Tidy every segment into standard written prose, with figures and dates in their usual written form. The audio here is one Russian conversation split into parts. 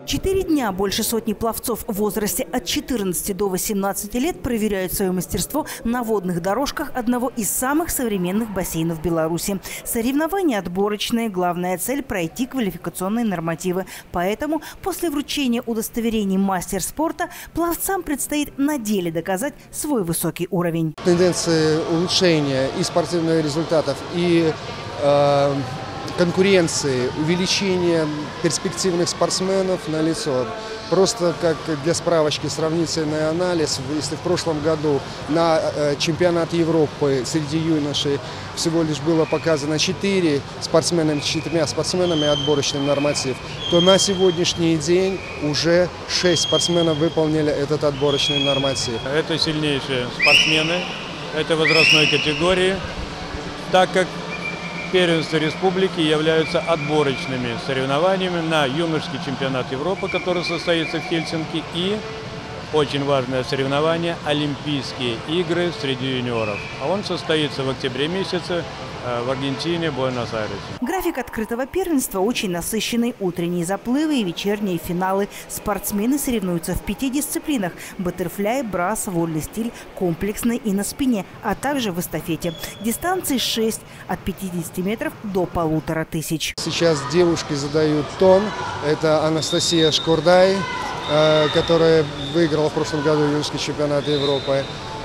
4 дня больше сотни пловцов в возрасте от 14 до 18 лет проверяют свое мастерство на водных дорожках одного из самых современных бассейнов Беларуси. Соревнования отборочные, главная цель – пройти квалификационные нормативы. Поэтому после вручения удостоверений мастер спорта пловцам предстоит на деле доказать свой высокий уровень. Тенденции улучшения и спортивных результатов, и конкуренции, увеличение перспективных спортсменов налицо. Просто как для справочки сравнительный анализ. Если в прошлом году на чемпионат Европы среди юношей всего лишь было показано 4 спортсмена, 4 спортсменами отборочный норматив, то на сегодняшний день уже 6 спортсменов выполнили этот отборочный норматив. Это сильнейшие спортсмены этой возрастной категории, так как первенства республики являются отборочными соревнованиями на юношеский чемпионат Европы, который состоится в Хельсинки, и очень важное соревнование – Олимпийские игры среди юниоров. А он состоится в октябре месяце в Аргентине, Буэнос-Айресе. График открытого первенства очень насыщенный. Утренние заплывы и вечерние финалы. Спортсмены соревнуются в 5 дисциплинах – баттерфляй, брас, вольный стиль, комплексный и на спине, а также в эстафете. Дистанции 6 – от 50 метров до 1500. Сейчас девушки задают тон. Это Анастасия Шкурдай, которая выиграла в прошлом году юношеский чемпионат Европы.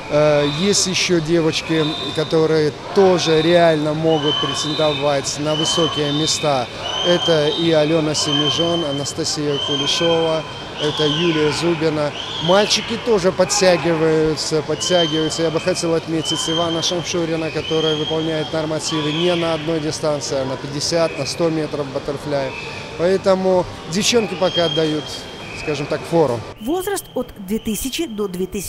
Есть еще девочки, которые тоже реально могут претендовать на высокие места. Это и Алена Семижон, Анастасия Кулешова, это Юлия Зубина. Мальчики тоже подтягиваются. Я бы хотел отметить Ивана Шамшурина, который выполняет нормативы не на одной дистанции, а на 50, на 100 метров баттерфляя. Поэтому девчонки пока отдают, скажем так, фору. Возраст от 2000 до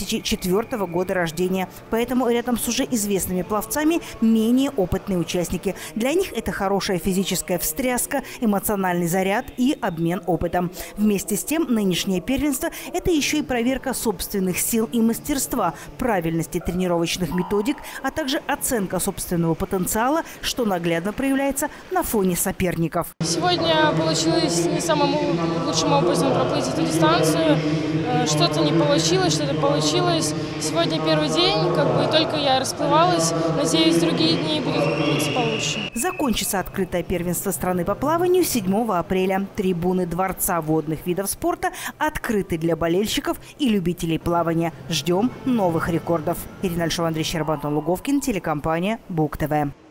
2004 года рождения. Поэтому рядом с уже известными пловцами менее опытные участники. Для них это хорошая физическая встряска, эмоциональный заряд и обмен опытом. Вместе с тем, нынешнее первенство – это еще и проверка собственных сил и мастерства, правильности тренировочных методик, а также оценка собственного потенциала, что наглядно проявляется на фоне соперников. Сегодня получилось не самым лучшим образом проплыть эту дистанцию. Что-то не получилось, что-то получилось. Сегодня первый день, и только я расплывалась. Надеюсь, другие дни будут получше. Закончится открытое первенство страны по плаванию 7 апреля. Трибуны Дворца водных видов спорта открыты для болельщиков и любителей плавания. Ждем новых рекордов. Ирина Альшова, Андрей Щербантон, Луговкин, телекомпания БУК ТВ.